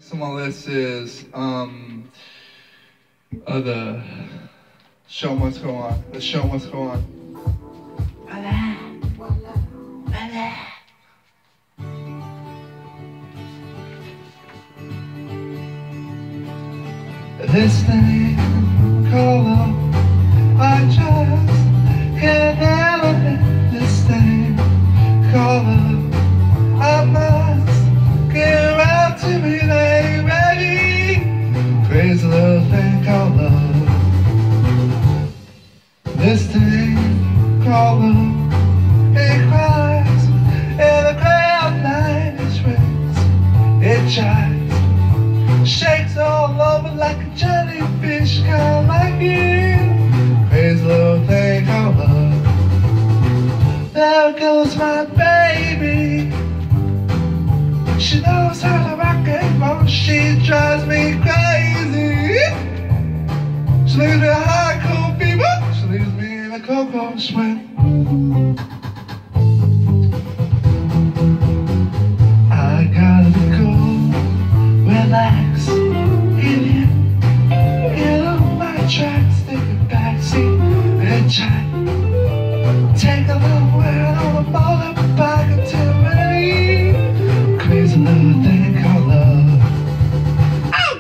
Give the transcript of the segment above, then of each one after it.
So my list is the show must go on. The show must go on. This thing called love, I just can't handle it. This thing called love, I must get around to me, baby. Crazy little thing called love. This thing called love, it cries, and the ground line is raised. It chives, shakes all over like a jellyfish, kinda like you. Crazy little thing called love. There goes my baby. She knows how to rock and roll. She drives me crazy. She leaves me a high cold fever. She leaves me in a cocoa sweat. I gotta be cool, relax, get in, get on my tracks, take a backseat, and chat. Take a little while on the motorbike until ready. Crazy little thing called love. Ow!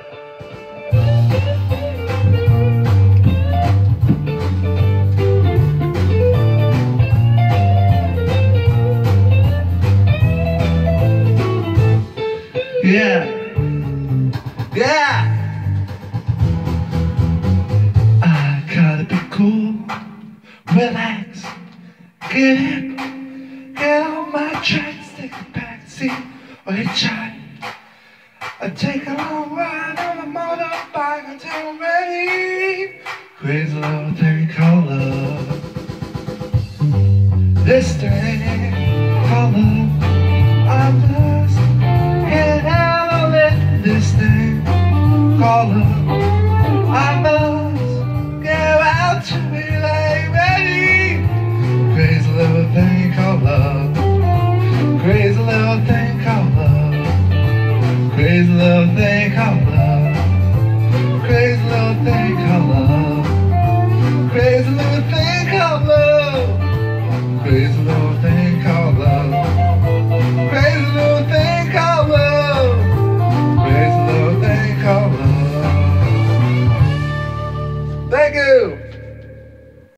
Yeah. Yeah! I gotta be cool, relax, get in, get on my tracks, take a backseat or hitchhike. I take a long ride on a motorbike until I'm ready. Crazy little thing called love. This thing called love, I must get out of it. This thing called love, I must get out to be like ready. Crazy little thing called love. Crazy little thing called love. Crazy little thing called love. Crazy little thing called love. Crazy little thing called love. Crazy